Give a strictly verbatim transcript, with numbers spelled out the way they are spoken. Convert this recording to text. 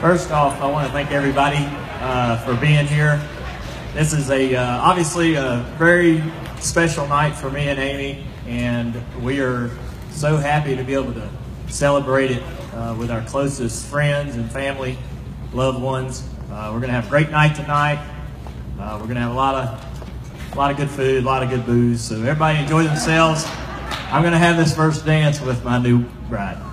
First off, I want to thank everybody uh, for being here. This is a uh, obviously a very special night for me and Amy, and we are so happy to be able to celebrate it uh, with our closest friends and family, loved ones. Uh, we're going to have a great night tonight. Uh, we're going to have a lot of, a lot of good food, a lot of good booze. So everybody enjoy themselves. I'm going to have this first dance with my new bride.